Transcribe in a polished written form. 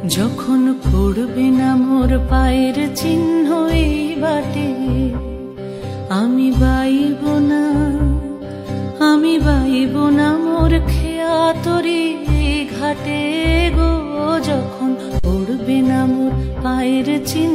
যখন পড়বে না মোর পায়ের চিহ্ন এই বাটে, আমি বাইব না, আমি বাইব না মোর খেয়া তরি ঘাটে গো। যখন পড়বে না মোর পায়ের চিহ্ন